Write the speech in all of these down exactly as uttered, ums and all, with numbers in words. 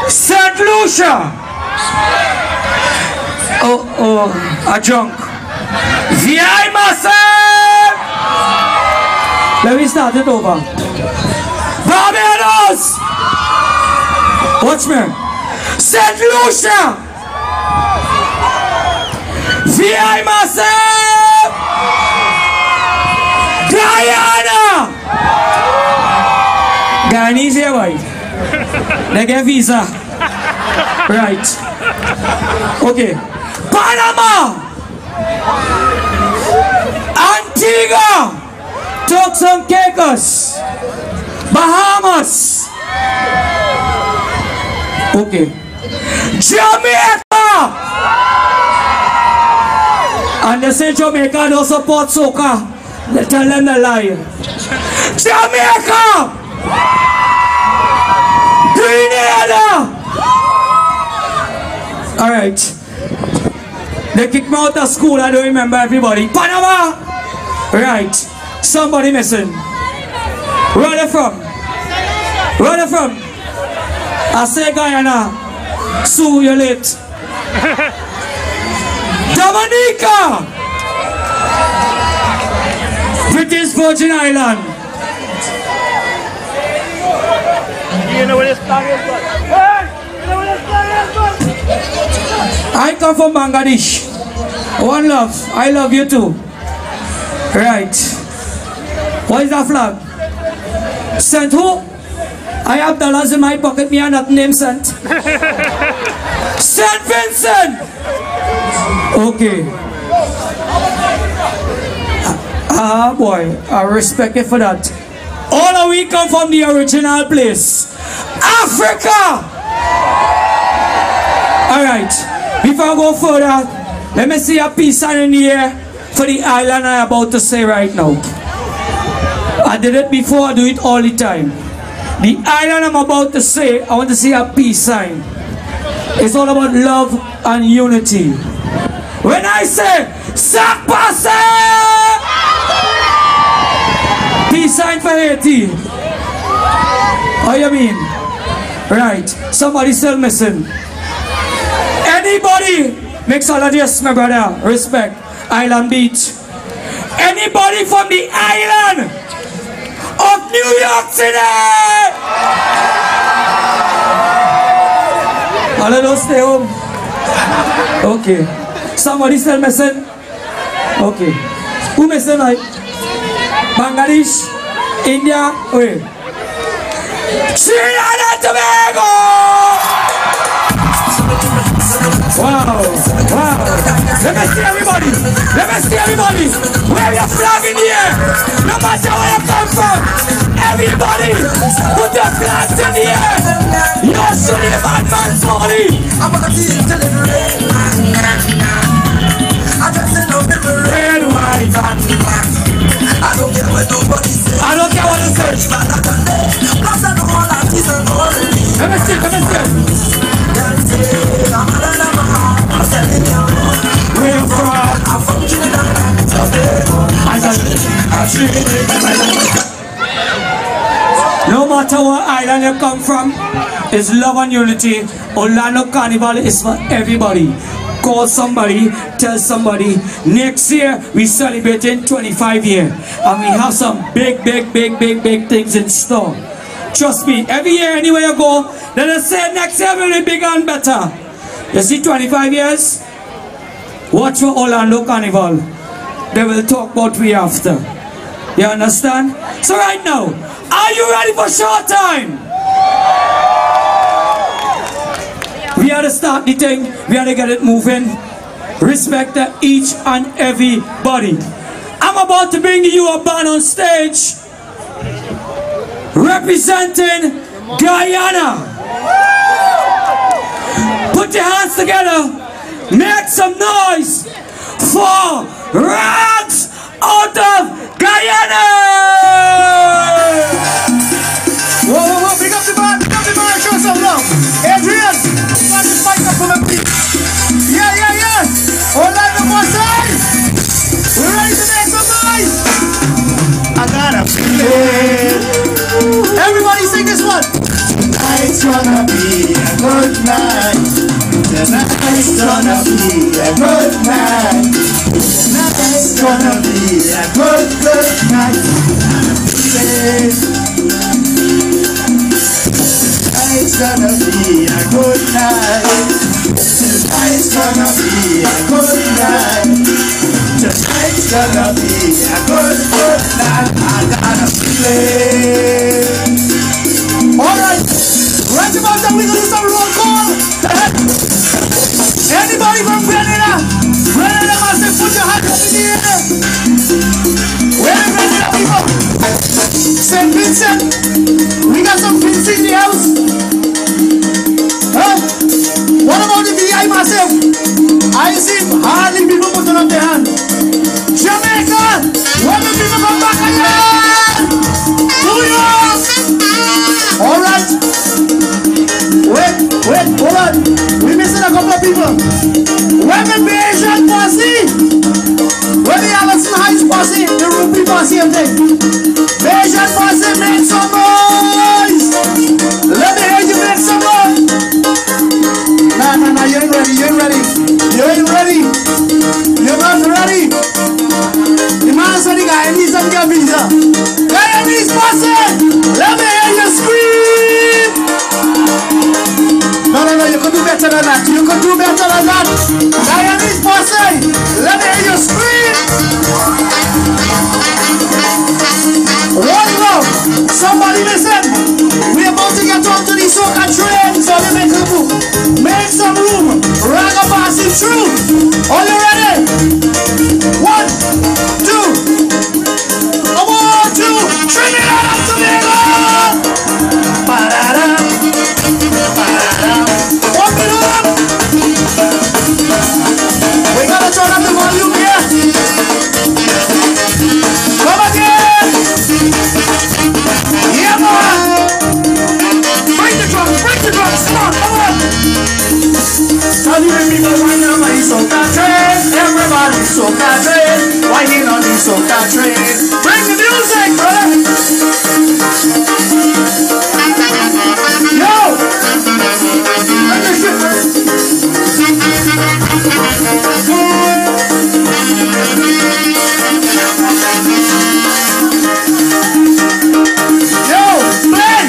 Saint Lucia. Oh, oh, a junk. V I myself. Let me start it over. Barbados. Watch me. Saint Lucia. V I myself. Guyana. Guyanese here, boy. They get visa. Right. Okay. Panama. Antigua. Turks and Caicos. Bahamas. Okay. Jamaica. And they say Jamaica don't support soca. They tell them the lie. Jamaica. Grenada. Alright. They kicked me out of school, I don't remember everybody. Panama! Right. Somebody missing. Where are they from? Where are they from? I say Guyana. Sue, you're late. Dominica! British Virgin Island. You know where this flag is, but hey! You know where this flag is, but I come from Bangladesh. One love. I love you too. Right. What is that flag? Saint who? I have dollars in my pocket. Me and not name Saint. Saint Vincent. Okay. Ah boy, I respect you for that. All of we come from the original place, Africa. All right. Before I go further, let me see a peace sign in the air for the island I'm about to say right now. I did it before, I do it all the time. The island I'm about to say, I want to see a peace sign. It's all about love and unity. When I say, Sakpase! Peace sign for Haiti. How you mean? Right, somebody still missing. Anybody, makes all of this, my brother, respect, Island Beach. Anybody from the island of New York City? All of those stay home. Okay. Somebody still missing? Okay. Who missing like? Bangladesh, India, wait. Trinidad and Tobago! Wow, wow. Let me see everybody. Let me see everybody. Wave your flag in the air. No matter where you come from. Everybody, put your flags in the air. You're shooting the bad man's body. I'm gonna see it till it rain. I just say no people red, white, and black. I don't care what nobody says. I don't care what they say. Plus I know all that is an orange. Let me see, let me see. Where you from? I'm from Trinidad. No matter what island you come from, it's love and unity. Orlando Carnival is for everybody. Call somebody, tell somebody. Next year we celebrating twenty-five years, and we have some big, big, big, big, big things in store. Trust me, every year anywhere you go, let us say next year will be bigger and better. You see twenty-five years? Watch for Orlando Carnival. They will talk about we after. You understand? So right now, are you ready for showtime? We have to start the thing. We have to get it moving. Respect each and everybody. I'm about to bring you a band on stage representing Guyana. Put your hands together. Make some noise for Rags out of Guyana. whoa, whoa, whoa, big up the man, big up the man, show some love. Adrian, you want this mic up for me, please? Yeah, yeah, yeah. All right, no more side. We're ready to make some noise. I gotta feel it. Everybody sing this one. Tonight's gonna be good night. Tonight's gonna be a good night. Tonight's gonna be a good, good night. Tonight's gonna be a good night. Tonight's gonna be a good night. Tonight's gonna be a good, good night. I got a feeling. Alright, right about that, we're gonna do some roll call. Anybody from Grenada? Grenada must have put your hand up in the air. Where are Grenada people? Saint Vincent. We got some Vince in the house. Huh? What about the V I massive? I see hardly people putting up their hand. Jamaica! When the people come back again! New York! Alright. Wait, wait, hold on. We're missing a couple of people. When the Bayesian posse, when the Allison Heights posse, the Rupee posse and thing. Bayesian posse, make some noise! Let me hear you make some noise! Nah, nah, nah, you ain't ready, you ain't ready. You ain't ready. You're not ready. The man said the guy needs some get visa. Guyanese posse, let me hear you scream! No, no, no, you could do better than that. You could do better than that. Guyanese posse, let me hear you scream! One love. Somebody listen. We're about to get on to the soca train, so they make a move. Make some room. Raga passing through. Are you ready? One, two. One, two. Trinidad and Tobago. Ba-da-da. Ba-da-da. Open it up. We gotta turn up the volume here. Come again. Yeah, man. Break the drums, break the drums. Come on, come on. Tell you people why now my soca train. Everybody soca train. Why he on the soca train? Bring the music, brother. Yo. Bring the shit, brother. Yo, play.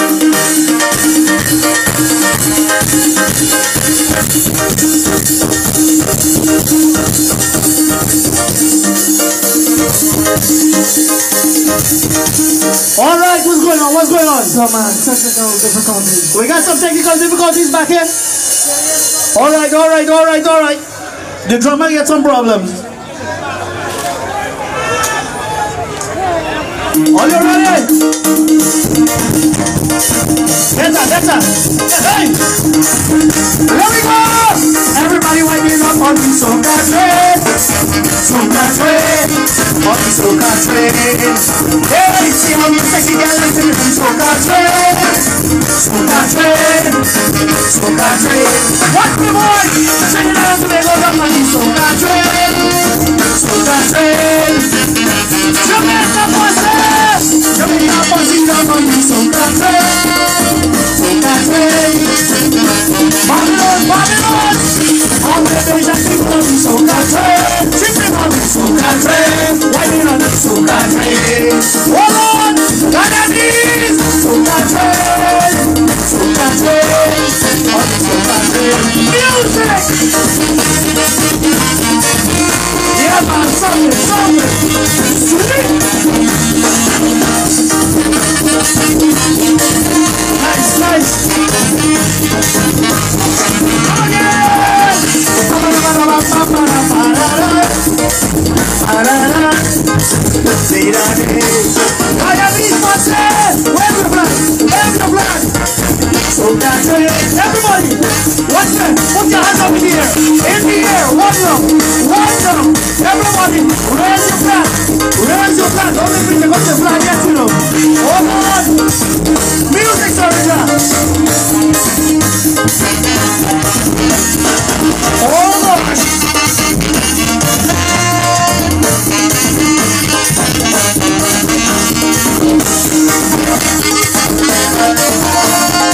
All right, what's going on? What's going on? Come on, technical difficulties. We got some technical difficulties back here. All right, all right, all right, all right. The drummer gets some problems. Are you ready? Better, better. Hey! Here we go! Everybody winding up on the soca train. Soca train. On the soca train. Hey, see how you sexy girl is in the soca train. Soca train. Soca train. Watch me, boy! Trinidad and Tobago up on the soca train. Soca train. Jamaica posse! Jamaica posse up on the soca train. Soca train. Babylon, Babylon! All the Asian people on the soca train. Tripping on the soca train. Winding on the soca train. Hold on! Guyanese! Soca train. Soca train. On the soca train. Music! Yeah, man, something, something. Sweet! Nice, nice. Again! Say that again. Guyanese posse! Wave your flag! Wave your flag! So that's it. Everybody! Watch that! Put your hands up in the air! In the air! One drum! One drum! Everybody! Raise your flag! Raise your flag! Don't let me pick up the flag yet, you know! Hold on! Music, Sarah!